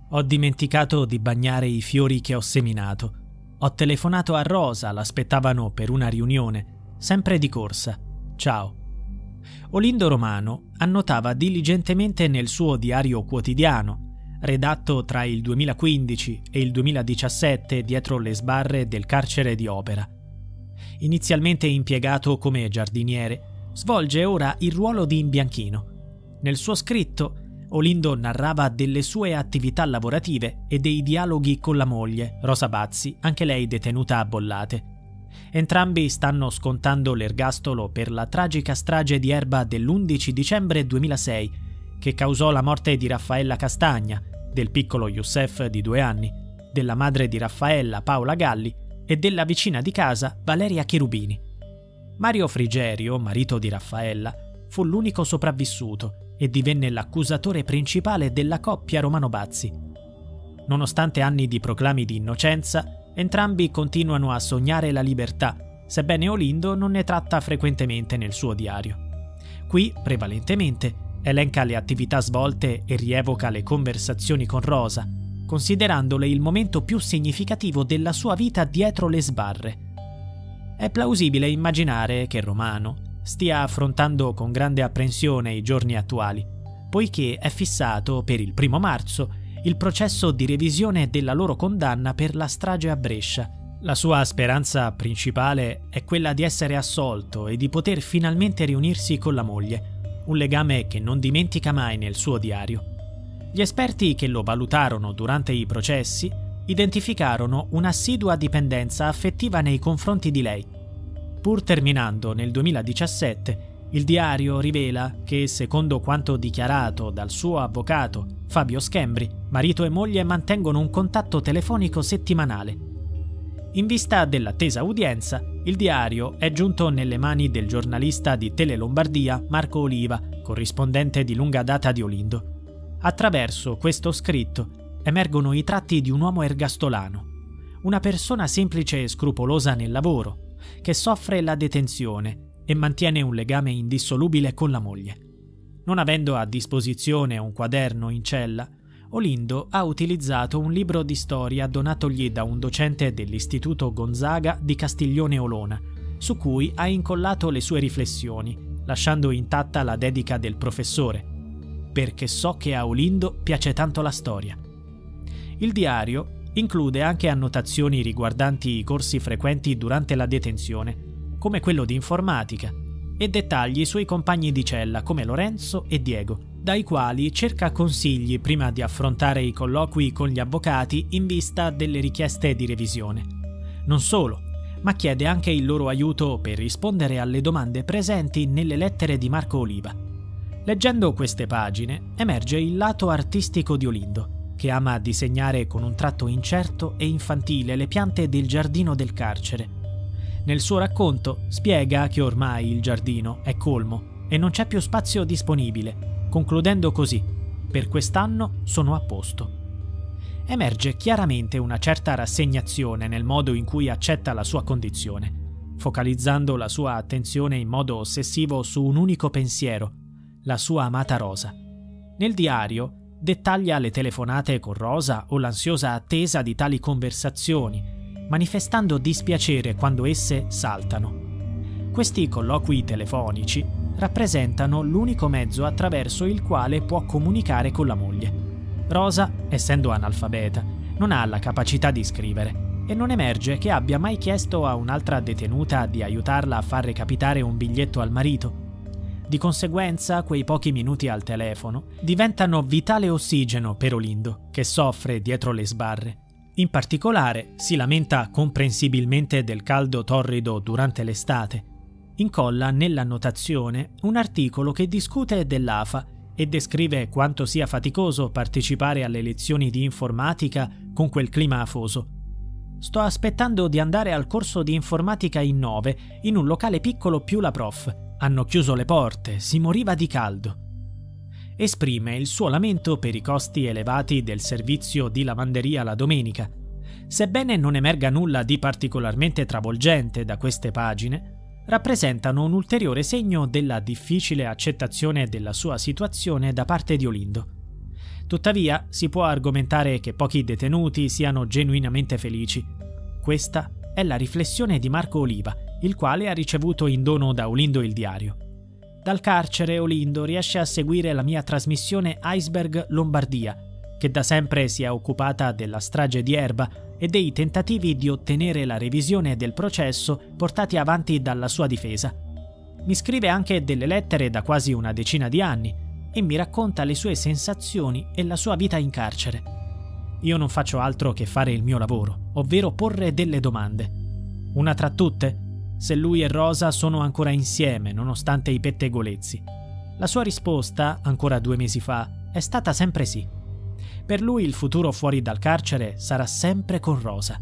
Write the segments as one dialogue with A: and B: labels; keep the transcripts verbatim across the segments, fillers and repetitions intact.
A: Ho dimenticato di bagnare i fiori che ho seminato. Ho telefonato a Rosa, l'aspettavano per una riunione, sempre di corsa. Ciao. Olindo Romano annotava diligentemente nel suo diario quotidiano, redatto tra il duemilaquindici e il duemiladiciassette dietro le sbarre del carcere di Opera. Inizialmente impiegato come giardiniere, svolge ora il ruolo di imbianchino. Nel suo scritto Olindo narrava delle sue attività lavorative e dei dialoghi con la moglie, Rosa Bazzi, anche lei detenuta a Bollate. Entrambi stanno scontando l'ergastolo per la tragica strage di Erba dell'undici dicembre duemilasei, che causò la morte di Raffaella Castagna, del piccolo Youssef di due anni, della madre di Raffaella, Paola Galli, e della vicina di casa, Valeria Cherubini. Mario Frigerio, marito di Raffaella, fu l'unico sopravvissuto e divenne l'accusatore principale della coppia Romano-Bazzi. Nonostante anni di proclami di innocenza, entrambi continuano a sognare la libertà, sebbene Olindo non ne tratta frequentemente nel suo diario. Qui, prevalentemente, elenca le attività svolte e rievoca le conversazioni con Rosa, considerandole il momento più significativo della sua vita dietro le sbarre. È plausibile immaginare che Romano stia affrontando con grande apprensione i giorni attuali, poiché è fissato per il primo marzo il processo di revisione della loro condanna per la strage a Brescia. La sua speranza principale è quella di essere assolto e di poter finalmente riunirsi con la moglie, un legame che non dimentica mai nel suo diario. Gli esperti che lo valutarono durante i processi identificarono un'assidua dipendenza affettiva nei confronti di lei. Pur terminando nel duemiladiciassette, il diario rivela che, secondo quanto dichiarato dal suo avvocato Fabio Schembri, marito e moglie mantengono un contatto telefonico settimanale. In vista dell'attesa udienza, il diario è giunto nelle mani del giornalista di Tele Lombardia Marco Oliva, corrispondente di lunga data di Olindo. Attraverso questo scritto emergono i tratti di un uomo ergastolano, una persona semplice e scrupolosa nel lavoro, che soffre la detenzione e mantiene un legame indissolubile con la moglie. Non avendo a disposizione un quaderno in cella, Olindo ha utilizzato un libro di storia donatogli da un docente dell'Istituto Gonzaga di Castiglione Olona, su cui ha incollato le sue riflessioni, lasciando intatta la dedica del professore, perché so che a Olindo piace tanto la storia. Il diario include anche annotazioni riguardanti i corsi frequenti durante la detenzione, come quello di informatica, e dettagli sui compagni di cella come Lorenzo e Diego, dai quali cerca consigli prima di affrontare i colloqui con gli avvocati in vista delle richieste di revisione. Non solo, ma chiede anche il loro aiuto per rispondere alle domande presenti nelle lettere di Marco Oliva. Leggendo queste pagine emerge il lato artistico di Olindo, che ama disegnare con un tratto incerto e infantile le piante del giardino del carcere. Nel suo racconto spiega che ormai il giardino è colmo e non c'è più spazio disponibile, concludendo così: per quest'anno sono a posto. Emerge chiaramente una certa rassegnazione nel modo in cui accetta la sua condizione, focalizzando la sua attenzione in modo ossessivo su un unico pensiero, la sua amata Rosa. Nel diario dettaglia le telefonate con Rosa o l'ansiosa attesa di tali conversazioni, manifestando dispiacere quando esse saltano. Questi colloqui telefonici rappresentano l'unico mezzo attraverso il quale può comunicare con la moglie. Rosa, essendo analfabeta, non ha la capacità di scrivere e non emerge che abbia mai chiesto a un'altra detenuta di aiutarla a far recapitare un biglietto al marito. Di conseguenza, quei pochi minuti al telefono diventano vitale ossigeno per Olindo, che soffre dietro le sbarre. In particolare, si lamenta comprensibilmente del caldo torrido durante l'estate. Incolla nell'annotazione un articolo che discute dell'A F A e descrive quanto sia faticoso partecipare alle lezioni di informatica con quel clima afoso. Sto aspettando di andare al corso di informatica in nove, in un locale piccolo più la prof. Hanno chiuso le porte, si moriva di caldo. Esprime il suo lamento per i costi elevati del servizio di lavanderia la domenica. Sebbene non emerga nulla di particolarmente travolgente da queste pagine, rappresentano un ulteriore segno della difficile accettazione della sua situazione da parte di Olindo. Tuttavia, si può argomentare che pochi detenuti siano genuinamente felici. Questa è la riflessione di Marco Oliva, il quale ha ricevuto in dono da Olindo il diario. Dal carcere Olindo riesce a seguire la mia trasmissione Iceberg Lombardia, che da sempre si è occupata della strage di Erba e dei tentativi di ottenere la revisione del processo portati avanti dalla sua difesa. Mi scrive anche delle lettere da quasi una decina di anni e mi racconta le sue sensazioni e la sua vita in carcere. Io non faccio altro che fare il mio lavoro, ovvero porre delle domande. Una tra tutte: se lui e Rosa sono ancora insieme nonostante i pettegolezzi. La sua risposta, ancora due mesi fa, è stata sempre sì. Per lui il futuro fuori dal carcere sarà sempre con Rosa.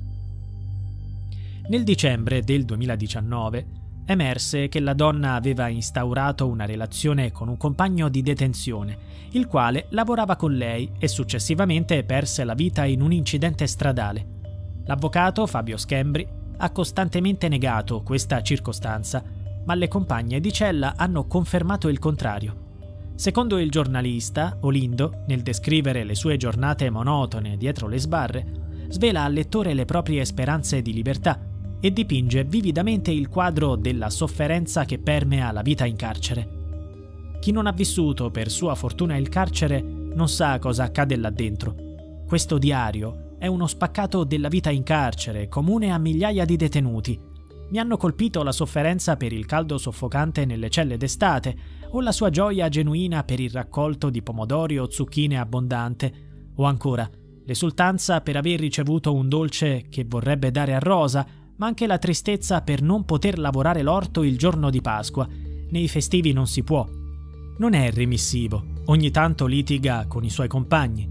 A: Nel dicembre del duemiladiciannove emerse che la donna aveva instaurato una relazione con un compagno di detenzione, il quale lavorava con lei e successivamente perse la vita in un incidente stradale. L'avvocato Fabio Schembri ha costantemente negato questa circostanza, ma le compagne di cella hanno confermato il contrario. Secondo il giornalista, Olindo, nel descrivere le sue giornate monotone dietro le sbarre, svela al lettore le proprie speranze di libertà e dipinge vividamente il quadro della sofferenza che permea la vita in carcere. Chi non ha vissuto per sua fortuna il carcere non sa cosa accade là dentro. Questo diario è uno spaccato della vita in carcere, comune a migliaia di detenuti. Mi hanno colpito la sofferenza per il caldo soffocante nelle celle d'estate o la sua gioia genuina per il raccolto di pomodori o zucchine abbondante, o ancora l'esultanza per aver ricevuto un dolce che vorrebbe dare a Rosa, ma anche la tristezza per non poter lavorare l'orto il giorno di Pasqua. Nei festivi non si può. Non è remissivo, ogni tanto litiga con i suoi compagni.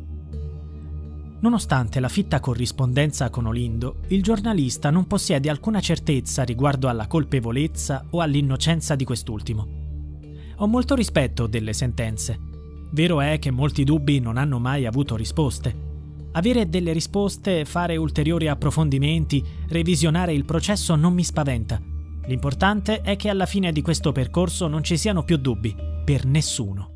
A: Nonostante la fitta corrispondenza con Olindo, il giornalista non possiede alcuna certezza riguardo alla colpevolezza o all'innocenza di quest'ultimo. Ho molto rispetto delle sentenze. Vero è che molti dubbi non hanno mai avuto risposte. Avere delle risposte, fare ulteriori approfondimenti, revisionare il processo non mi spaventa. L'importante è che alla fine di questo percorso non ci siano più dubbi, per nessuno.